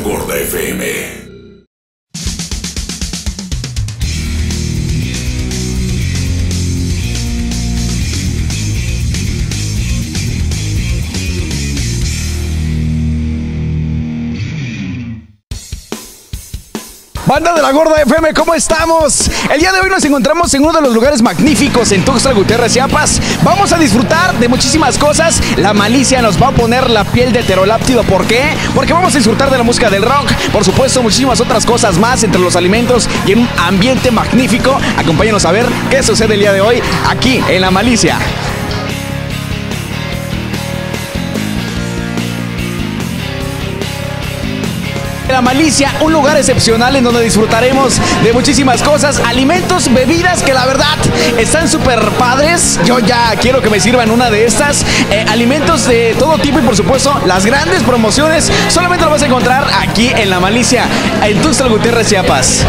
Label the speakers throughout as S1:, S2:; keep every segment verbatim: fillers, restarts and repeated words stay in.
S1: Gorda F M.
S2: Banda de la Gorda F M, ¿cómo estamos? El día de hoy nos encontramos en uno de los lugares magníficos en Tuxtla Gutiérrez, Chiapas. Vamos a disfrutar de muchísimas cosas. La malicia nos va a poner la piel de pterodáctilo. ¿Por qué? Porque vamos a disfrutar de la música del rock. Por supuesto, muchísimas otras cosas más entre los alimentos y en un ambiente magnífico. Acompáñanos a ver qué sucede el día de hoy aquí en La Malicia. La Malicia, un lugar excepcional en donde disfrutaremos de muchísimas cosas, alimentos, bebidas que la verdad están súper padres. Yo ya quiero que me sirvan una de estas, eh, alimentos de todo tipo y por supuesto las grandes promociones solamente lo vas a encontrar aquí en La Malicia, en Tuxtla Gutiérrez, Chiapas.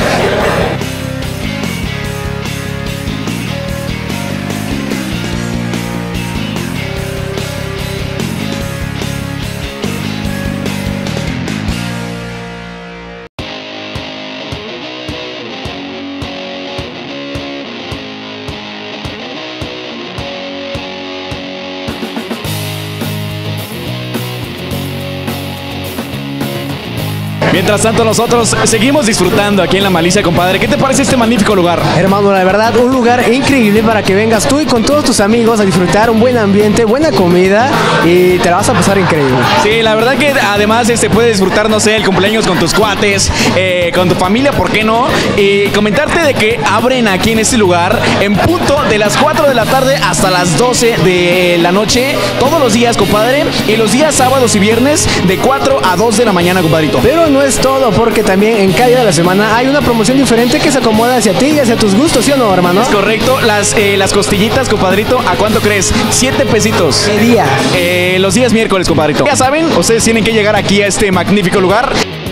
S2: Mientras tanto nosotros seguimos disfrutando aquí en La Malicia, compadre. ¿Qué te parece este magnífico lugar?
S3: Hermano, la verdad, un lugar increíble para que vengas tú y con todos tus amigos a disfrutar un buen ambiente, buena comida y te la vas a pasar increíble.
S2: Sí, la verdad que además este, puedes disfrutar, no sé, el cumpleaños con tus cuates, eh, con tu familia, ¿por qué no? Y comentarte de que abren aquí en este lugar en punto de las cuatro de la tarde hasta las doce de la noche, todos los días, compadre, y los días sábados y viernes de cuatro a dos de la mañana, compadrito.
S3: Pero no es todo, porque también en cada día de la semana hay una promoción diferente que se acomoda hacia ti y hacia tus gustos, ¿sí o no, hermano?
S2: Es correcto. Las, eh, las costillitas, compadrito, ¿a cuánto crees? Siete pesitos.
S3: ¿Qué día?
S2: Eh, los días miércoles, compadrito. Ya saben, ustedes tienen que llegar aquí a este magnífico lugar.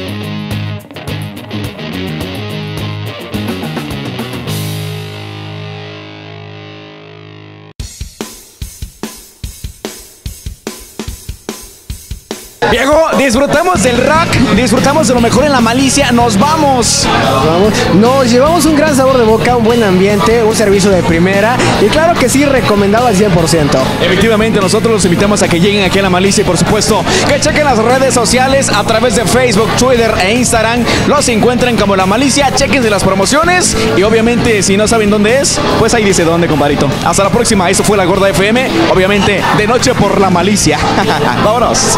S2: Viejo, disfrutamos del rock, disfrutamos de lo mejor en La Malicia, nos vamos.
S3: Nos vamos. Nos llevamos un gran sabor de boca, un buen ambiente, un servicio de primera y claro que sí, recomendado al cien por ciento.
S2: Efectivamente, nosotros los invitamos a que lleguen aquí a La Malicia y por supuesto que chequen las redes sociales a través de Facebook, Twitter e Instagram. Los encuentran como La Malicia, chequen de las promociones y obviamente si no saben dónde es, pues ahí dice dónde, compadrito. Hasta la próxima, eso fue La Gorda F M, obviamente de noche por La Malicia. Vámonos.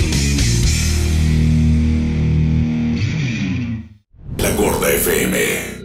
S1: La Gorda F M.